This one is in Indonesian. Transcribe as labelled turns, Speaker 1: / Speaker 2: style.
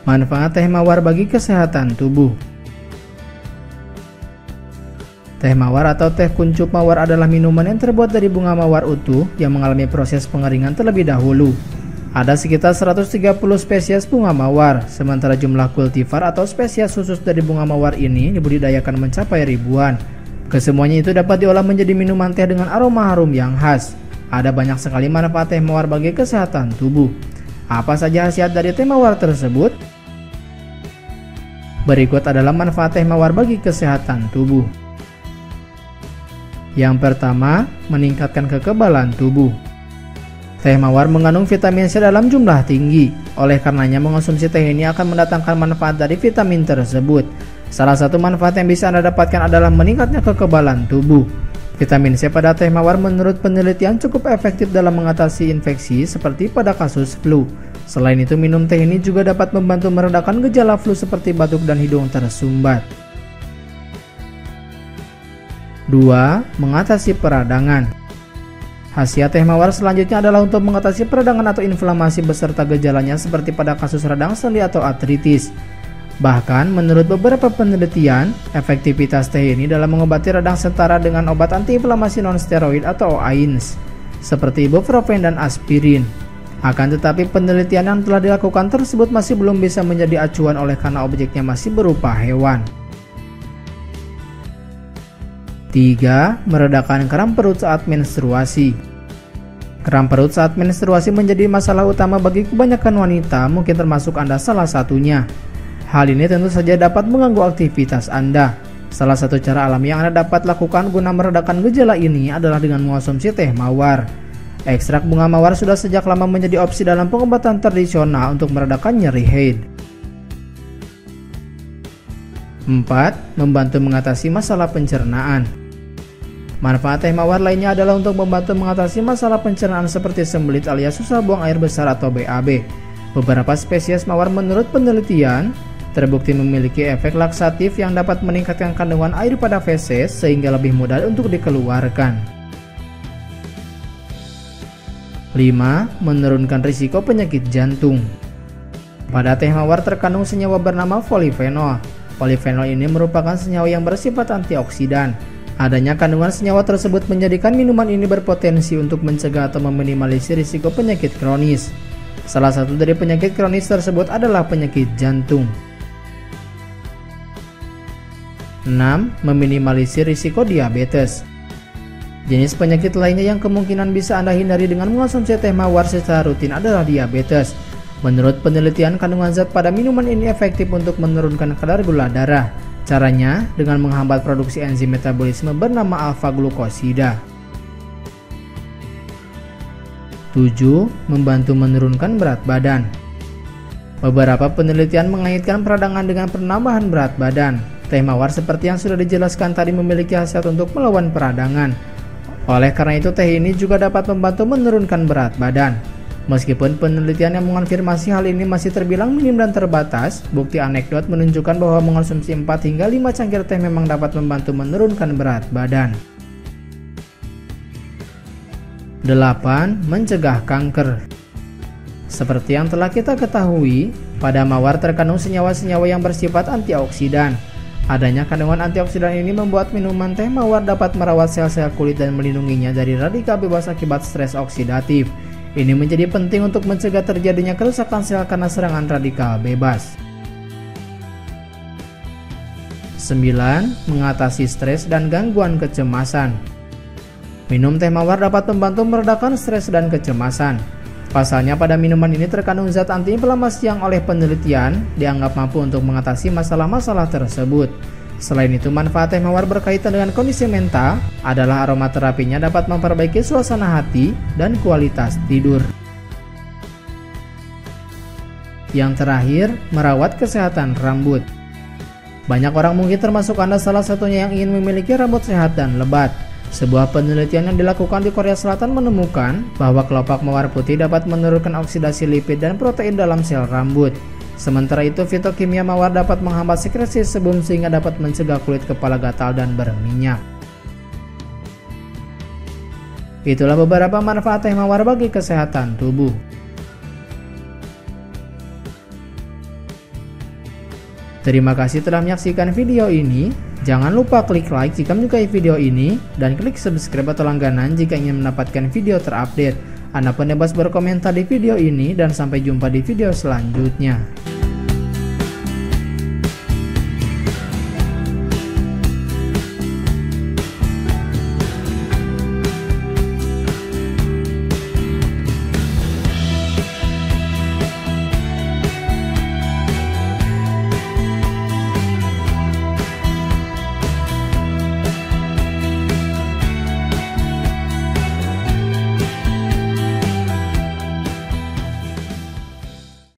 Speaker 1: Manfaat teh mawar bagi kesehatan tubuh. Teh mawar atau teh kuncup mawar adalah minuman yang terbuat dari bunga mawar utuh yang mengalami proses pengeringan terlebih dahulu. Ada sekitar 130 spesies bunga mawar, sementara jumlah kultivar atau spesies khusus dari bunga mawar ini dibudidayakan mencapai ribuan. Kesemuanya itu dapat diolah menjadi minuman teh dengan aroma harum yang khas. Ada banyak sekali manfaat teh mawar bagi kesehatan tubuh. Apa saja khasiat dari teh mawar tersebut? Berikut adalah manfaat teh mawar bagi kesehatan tubuh. Yang pertama, meningkatkan kekebalan tubuh. Teh mawar mengandung vitamin C dalam jumlah tinggi. Oleh karenanya mengonsumsi teh ini akan mendatangkan manfaat dari vitamin tersebut. Salah satu manfaat yang bisa Anda dapatkan adalah meningkatnya kekebalan tubuh. Vitamin C pada teh mawar menurut penelitian cukup efektif dalam mengatasi infeksi seperti pada kasus flu. Selain itu, minum teh ini juga dapat membantu meredakan gejala flu seperti batuk dan hidung tersumbat. 2. Mengatasi peradangan. Khasiat teh mawar selanjutnya adalah untuk mengatasi peradangan atau inflamasi beserta gejalanya seperti pada kasus radang sendi atau artritis. Bahkan, menurut beberapa penelitian, efektivitas teh ini dalam mengobati radang setara dengan obat antiinflamasi non-steroid atau AINS, seperti ibuprofen dan aspirin. Akan tetapi penelitian yang telah dilakukan tersebut masih belum bisa menjadi acuan oleh karena objeknya masih berupa hewan. 3. Meredakan kram perut saat menstruasi. Kram perut saat menstruasi menjadi masalah utama bagi kebanyakan wanita, mungkin termasuk Anda salah satunya. Hal ini tentu saja dapat mengganggu aktivitas Anda. Salah satu cara alami yang Anda dapat lakukan guna meredakan gejala ini adalah dengan mengonsumsi teh mawar. Ekstrak bunga mawar sudah sejak lama menjadi opsi dalam pengobatan tradisional untuk meredakan nyeri haid. 4. Membantu mengatasi masalah pencernaan. Manfaat teh mawar lainnya adalah untuk membantu mengatasi masalah pencernaan seperti sembelit alias susah buang air besar atau BAB. Beberapa spesies mawar menurut penelitian terbukti memiliki efek laksatif yang dapat meningkatkan kandungan air pada feses sehingga lebih mudah untuk dikeluarkan. 5. Menurunkan risiko penyakit jantung. Pada teh mawar terkandung senyawa bernama polifenol. Polifenol ini merupakan senyawa yang bersifat antioksidan. Adanya kandungan senyawa tersebut menjadikan minuman ini berpotensi untuk mencegah atau meminimalisir risiko penyakit kronis. Salah satu dari penyakit kronis tersebut adalah penyakit jantung. 6. Meminimalisir risiko diabetes. Jenis penyakit lainnya yang kemungkinan bisa Anda hindari dengan mengonsumsi teh mawar secara rutin adalah diabetes. Menurut penelitian, kandungan zat pada minuman ini efektif untuk menurunkan kadar gula darah. Caranya dengan menghambat produksi enzim metabolisme bernama alfa-glukosida. 7. Membantu menurunkan berat badan. Beberapa penelitian mengaitkan peradangan dengan penambahan berat badan. Teh mawar seperti yang sudah dijelaskan tadi memiliki khasiat untuk melawan peradangan. Oleh karena itu, teh ini juga dapat membantu menurunkan berat badan. Meskipun penelitian yang mengonfirmasi hal ini masih terbilang minim dan terbatas, bukti anekdot menunjukkan bahwa mengonsumsi 4 hingga 5 cangkir teh memang dapat membantu menurunkan berat badan. 8. Mencegah kanker. Seperti yang telah kita ketahui, pada mawar terkandung senyawa-senyawa yang bersifat antioksidan. Adanya kandungan antioksidan ini membuat minuman teh mawar dapat merawat sel-sel kulit dan melindunginya dari radikal bebas akibat stres oksidatif. Ini menjadi penting untuk mencegah terjadinya kerusakan sel karena serangan radikal bebas. 9. Mengatasi stres dan gangguan kecemasan. Minum teh mawar dapat membantu meredakan stres dan kecemasan. Pasalnya pada minuman ini terkandung zat antiinflamasi yang oleh penelitian dianggap mampu untuk mengatasi masalah-masalah tersebut. Selain itu, manfaat teh mawar berkaitan dengan kondisi mental adalah aromaterapinya dapat memperbaiki suasana hati dan kualitas tidur. Yang terakhir, merawat kesehatan rambut. Banyak orang mungkin termasuk Anda salah satunya yang ingin memiliki rambut sehat dan lebat. Sebuah penelitian yang dilakukan di Korea Selatan menemukan bahwa kelopak mawar putih dapat menurunkan oksidasi lipid dan protein dalam sel rambut. Sementara itu, fitokimia mawar dapat menghambat sekresi sebum sehingga dapat mencegah kulit kepala gatal dan berminyak. Itulah beberapa manfaat teh mawar bagi kesehatan tubuh. Terima kasih telah menyaksikan video ini. Jangan lupa klik like jika menyukai video ini dan klik subscribe atau langganan jika ingin mendapatkan video terupdate. Anda pun bebas berkomentar di video ini dan sampai jumpa di video selanjutnya.